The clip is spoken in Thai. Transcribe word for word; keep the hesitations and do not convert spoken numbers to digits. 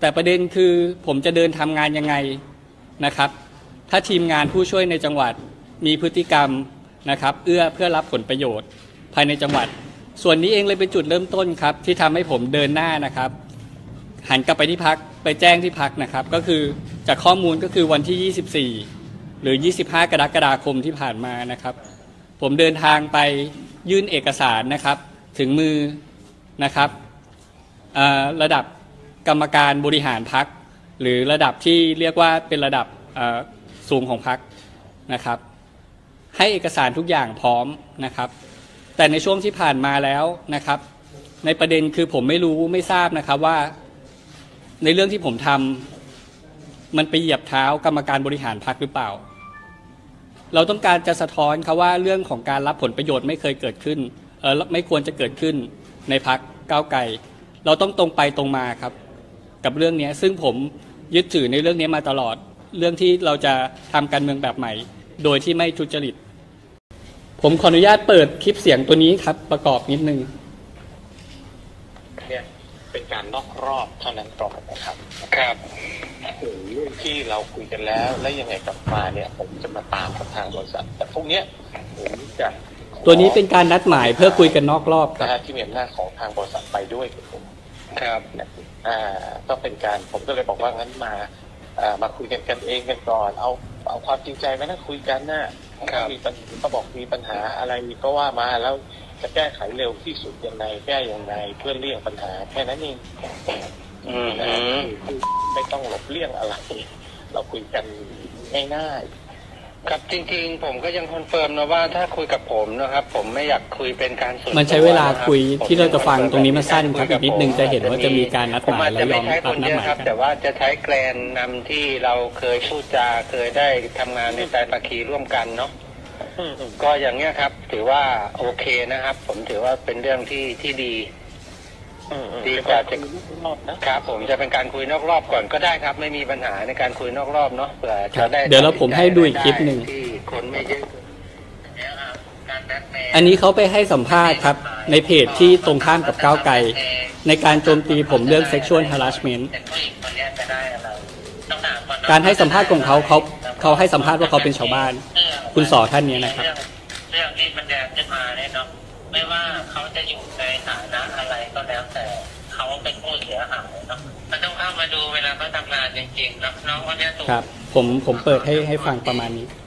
แต่ประเด็นคือผมจะเดินทำงานยังไงนะครับถ้าทีมงานผู้ช่วยในจังหวัดมีพฤติกรรมนะครับเอื้อเพื่อรับผลประโยชน์ภายในจังหวัดส่วนนี้เองเลยเป็นจุดเริ่มต้นครับที่ทำให้ผมเดินหน้านะครับหันกลับไปที่พักไปแจ้งที่พักนะครับก็คือจากข้อมูลก็คือวันที่ยี่สิบสี่หรือยี่สิบห้ากรกฎาคมที่ผ่านมานะครับผมเดินทางไปยื่นเอกสารนะครับถึงมือนะครับระดับกรรมการบริหารพรรคหรือระดับที่เรียกว่าเป็นระดับสูงของพรรคนะครับให้เอกสารทุกอย่างพร้อมนะครับแต่ในช่วงที่ผ่านมาแล้วนะครับในประเด็นคือผมไม่รู้ไม่ทราบนะครับว่าในเรื่องที่ผมทำมันไปเหยียบเท้ากรรมการบริหารพรรคหรือเปล่าเราต้องการจะสะท้อนครับว่าเรื่องของการรับผลประโยชน์ไม่เคยเกิดขึ้นเออไม่ควรจะเกิดขึ้นในพรรคก้าวไกลเราต้องตรงไปตรงมาครับกับเรื่องนี้ซึ่งผมยึดถือในเรื่องนี้มาตลอดเรื่องที่เราจะทำการเมืองแบบใหม่โดยที่ไม่ทุจริตผมขออนุญาตเปิดคลิปเสียงตัวนี้ครับประกอบนิดนึงเนี่ยเป็นการนอกรอบเท่านั้นตรงนะครับครับถึงเรื่องที่เราคุยกันแล้วและยังไงกลับมาเนี่ยผมจะมาตามกับทางบริษัทแต่พวกเนี้ยผมจะตัวนี้เป็นการนัดหมายเพื่อคุยกันนอกรอบครับที่มีอำนาจของทางบริษัทไปด้วยผมครับอ่าก็เป็นการผมก็เลยบอกว่างั้นมาอ่ามาคุยกันกันเองกันก่อนเอาเอาความจริงใจมานั่งคุยกันนะมีปัญหาก็บอกมีปัญหาอะไรก็ว่ามาแล้วจะแก้ไขเร็วที่สุดยังไงแก้ยังไงเพื่อเลี่ยงปัญหาแค่นั้นเองอืมไม่ต้องหลบเลี่ยงอะไรเราคุยกันง่ายๆครับจริงๆผมก็ยังคอนเฟิร์มนะว่าถ้าคุยกับผมนะครับผมไม่อยากคุยเป็นการส่วนตัวมันใช้เวลาคุยที่เราจะฟังตรงนี้มันสั้นครับอีกนิดนึงจะเห็นว่าจะมีการนัดหมายและยอมรับนัดหมายแต่ว่าจะใช้แกลนนำที่เราเคยพูดจาเคยได้ทำงานในไตรภาคีร่วมกันเนาะก็อย่างเงี้ยครับถือว่าโอเคนะครับผมถือว่าเป็นเรื่องที่ที่ดีดีกว่าจะครับผมจะเป็นการคุยนอกรอบก่อนก็ได้ครับไม่มีปัญหาในการคุยนอกรอบเนาะเผื่อจะได้เดี๋ยวเราผมให้ดูอีกคลิปหนึ่งคนไม่เยอะอันนี้เขาไปให้สัมภาษณ์ครับในเพจที่ตรงข้ามกับก้าวไกลในการโจมตีผมเรื่อง sexual harassment การให้สัมภาษณ์ของเขาเขาเขาให้สัมภาษณ์ว่าเขาเป็นชาวบ้านคุณสอท่านนี้นะครับเรื่องที่มันแดงขึ้นมาเนี่ยเนาะไม่ว่าเขาจะอยู่ในฐานะอะไรก็แล้วแต่เขาเป็นผู้เสียหายเนาะมันต้องเข้ามาดูเวลาเขาทำงานจริงๆนะน้องคนนี้ถูกครับผมผมเปิดให้ให้ฟังประมาณนี้